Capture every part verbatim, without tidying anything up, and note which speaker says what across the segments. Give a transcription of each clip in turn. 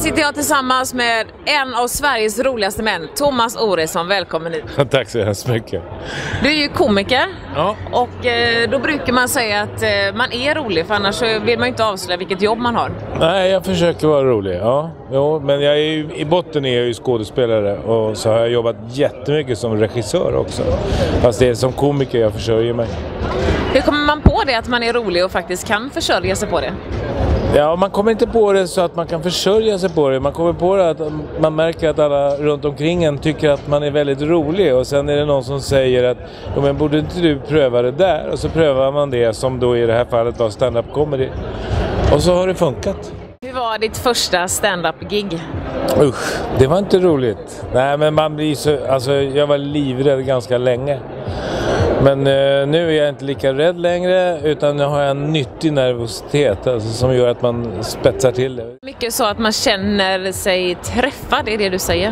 Speaker 1: sitter jag tillsammans med en av Sveriges roligaste män, Thomas Oredsson. Välkommen hit.
Speaker 2: Tack så hemskt mycket.
Speaker 1: Du är ju komiker.
Speaker 2: Ja.
Speaker 1: Och eh, då brukar man säga att eh, man är rolig, för annars vill man ju inte avslöja vilket jobb man har.
Speaker 2: Nej, jag försöker vara rolig. Ja, jo, men jag är ju, i botten är jag ju skådespelare och så har jag jobbat jättemycket som regissör också. Fast det är som komiker jag försörjer mig.
Speaker 1: Hur kommer man på det att man är rolig och faktiskt kan försörja sig på det?
Speaker 2: Ja, man kommer inte på det så att man kan försörja sig på det. Man kommer på det att man märker att alla runt omkring en tycker att man är väldigt rolig. Och sen är det någon som säger att ja, men borde inte du pröva det där? Och så prövar man det som då i det här fallet var stand-up comedy. Och så har det funkat.
Speaker 1: Hur var ditt första stand-up-gig?
Speaker 2: Usch, det var inte roligt. Nej, men man blir så... Alltså, jag var livrädd ganska länge. Men eh, nu är jag inte lika rädd längre, utan nu har jag en nyttig nervositet alltså, som gör att man spetsar till det.
Speaker 1: Mycket så att man känner sig träffad, är det du säger?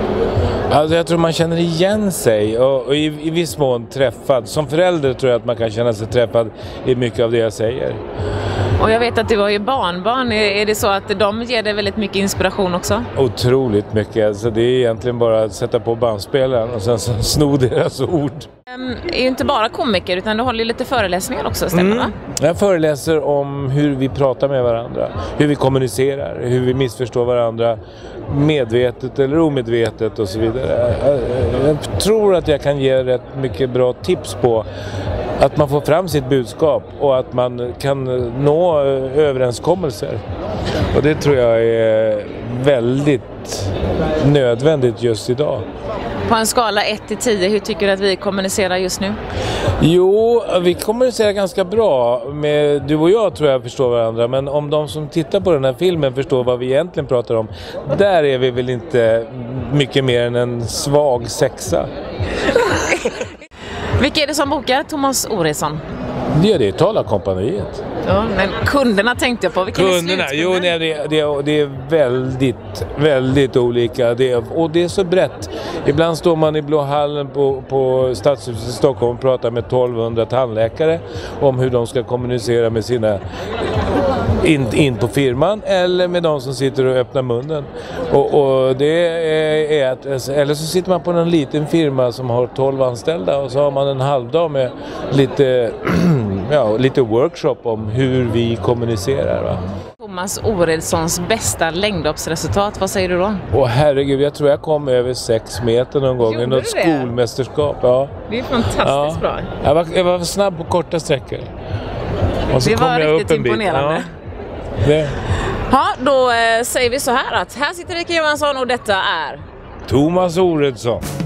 Speaker 2: Alltså jag tror man känner igen sig och, och i, i viss mån träffad. Som förälder tror jag att man kan känna sig träffad i mycket av det jag säger.
Speaker 1: Och jag vet att du har ju barnbarn. Är det så att de ger dig väldigt mycket inspiration också?
Speaker 2: Otroligt mycket. Alltså det är egentligen bara att sätta på bandspelaren och sen sno deras ord.
Speaker 1: Um, är ju inte bara komiker utan du håller ju lite föreläsningar också, stämmer mm. va?
Speaker 2: Jag föreläser om hur vi pratar med varandra, hur vi kommunicerar, hur vi missförstår varandra medvetet eller omedvetet och så vidare. Jag, jag tror att jag kan ge rätt mycket bra tips på att man får fram sitt budskap och att man kan nå överenskommelser. Och det tror jag är väldigt nödvändigt just idag.
Speaker 1: På en skala ett till tio, hur tycker du att vi kommunicerar just nu?
Speaker 2: Jo, vi kommunicerar ganska bra. Med, du och jag tror jag förstår varandra. Men om de som tittar på den här filmen förstår vad vi egentligen pratar om, där är vi väl inte mycket mer än en svag sexa.
Speaker 1: Vilka är det som bokar Thomas Oredsson?
Speaker 2: Det är det, Talarkompaniet.
Speaker 1: Ja, men kunderna tänkte jag på. Vilka
Speaker 2: kunderna,
Speaker 1: är
Speaker 2: jo det, det, det är väldigt, väldigt olika. Det är, och det är så brett. Ibland står man i Blå hallen på, på Stadshuset i Stockholm och pratar med tolvhundra tandläkare om hur de ska kommunicera med sina in, in på firman eller med de som sitter och öppnar munnen. Och, och det är, är att, eller så sitter man på en liten firma som har tolv anställda och så har man en halvdag med lite, ja, lite workshop om hur vi kommunicerar. Va?
Speaker 1: Thomas Oredssons bästa längdhoppsresultat, vad säger du då?
Speaker 2: Åh herregud, jag tror jag kom över sex meter någon gång i något skolmästerskap. Ja.
Speaker 1: Det är fantastiskt ja. bra.
Speaker 2: Jag var, jag var snabb på korta sträckor. Och så
Speaker 1: det
Speaker 2: kom
Speaker 1: var
Speaker 2: jag
Speaker 1: riktigt
Speaker 2: upp en
Speaker 1: imponerande.
Speaker 2: Ja. Det.
Speaker 1: Ja, då eh, säger vi så här att här sitter Rika Johansson och detta är
Speaker 2: Thomas Oredsson.